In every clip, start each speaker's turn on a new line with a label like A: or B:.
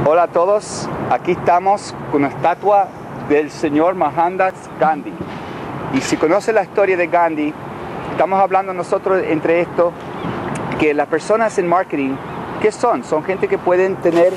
A: Hola a todos, aquí estamos con una estatua del señor Mahatma Gandhi. Y si conoce la historia de Gandhi, estamos hablando nosotros entre esto, que las personas en marketing, ¿qué son? Son gente que pueden tener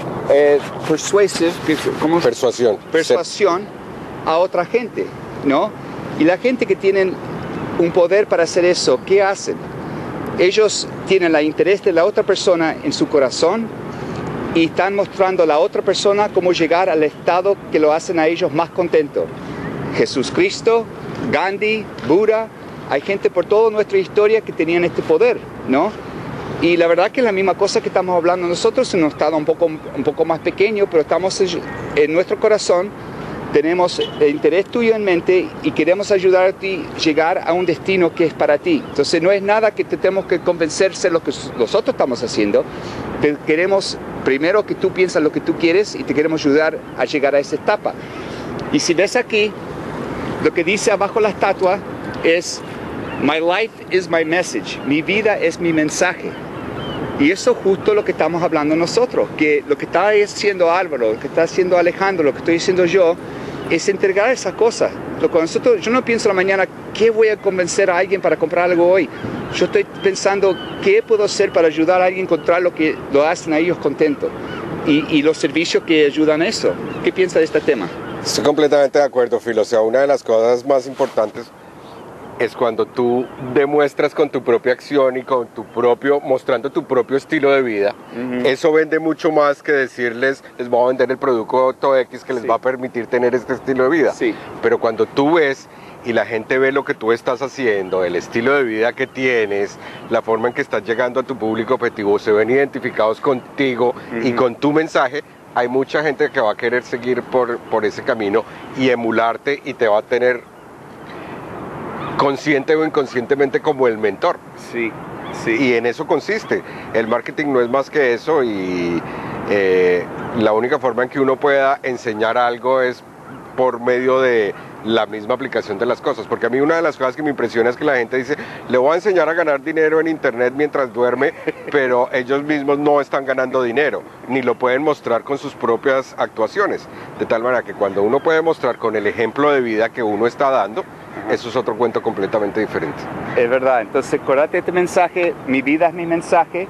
A: persuasión a otra gente, ¿no? Y la gente que tienen un poder para hacer eso, ¿qué hacen? Ellos tienen el interés de la otra persona en su corazón y están mostrando a la otra persona cómo llegar al estado que lo hacen a ellos más contentos. Jesucristo, Gandhi, Buda, hay gente por toda nuestra historia que tenían este poder, ¿no? Y la verdad que es la misma cosa que estamos hablando nosotros en un estado un poco más pequeño, pero estamos en nuestro corazón, tenemos el interés tuyo en mente y queremos ayudarte a llegar a un destino que es para ti. Entonces no es nada que te tenemos que convencerse de lo que nosotros estamos haciendo. Te queremos primero que tú piensas lo que tú quieres y te queremos ayudar a llegar a esa etapa. Y si ves aquí, lo que dice abajo la estatua es "My life is my message", mi vida es mi mensaje. Y eso es justo lo que estamos hablando nosotros, que lo que está haciendo Álvaro, lo que está haciendo Alejandro, lo que estoy haciendo yo, es entregar esas cosas. Yo no pienso en la mañana, ¿qué voy a convencer a alguien para comprar algo hoy? Yo estoy pensando, ¿qué puedo hacer para ayudar a alguien a encontrar lo que lo hacen a ellos contentos? Y los servicios que ayudan a eso. ¿Qué piensa de este tema?
B: Estoy completamente de acuerdo, Phil. O sea, una de las cosas más importantes es cuando tú demuestras con tu propia acción y con mostrando tu propio estilo de vida. Eso vende mucho más que decirles, les voy a vender el producto X que les va a permitir tener este estilo de vida.
A: Sí.
B: Pero cuando tú ves y la gente ve lo que tú estás haciendo, el estilo de vida que tienes, la forma en que estás llegando a tu público objetivo, se ven identificados contigo y con tu mensaje, hay mucha gente que va a querer seguir por ese camino y emularte y te va a tener consciente o inconscientemente como el mentor.
A: Sí, sí.
B: Y en eso consiste. El marketing no es más que eso y la única forma en que uno pueda enseñar algo es por medio de la misma aplicación de las cosas, porque a mí una de las cosas que me impresiona es que la gente dice, le voy a enseñar a ganar dinero en internet mientras duerme, pero ellos mismos no están ganando dinero, ni lo pueden mostrar con sus propias actuaciones, de tal manera que cuando uno puede mostrar con el ejemplo de vida que uno está dando, eso es otro cuento completamente diferente. Es
A: verdad, entonces acordate este mensaje, mi vida es mi mensaje.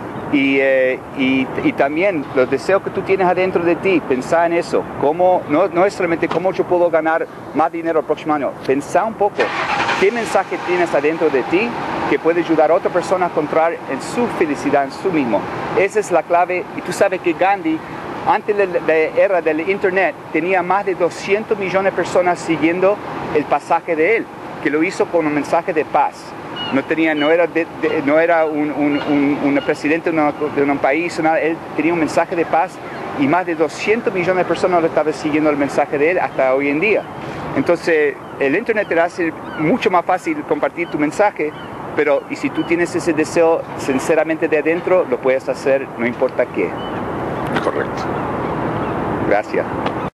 A: Y también los deseos que tú tienes adentro de ti, pensá en eso. No es solamente cómo yo puedo ganar más dinero el próximo año. Pensá un poco, ¿qué mensaje tienes adentro de ti que puede ayudar a otra persona a encontrar en su felicidad, en su mismo? Esa es la clave. Y tú sabes que Gandhi, antes de la era del internet, tenía más de 200 millones de personas siguiendo el pasaje de él, que lo hizo con un mensaje de paz. No era un presidente de un país, él tenía un mensaje de paz y más de 200 millones de personas lo estaban siguiendo el mensaje de él hasta hoy en día. Entonces, el internet te hace mucho más fácil compartir tu mensaje, pero y si tú tienes ese deseo sinceramente de adentro, lo puedes hacer no importa qué.
B: Correcto.
A: Gracias.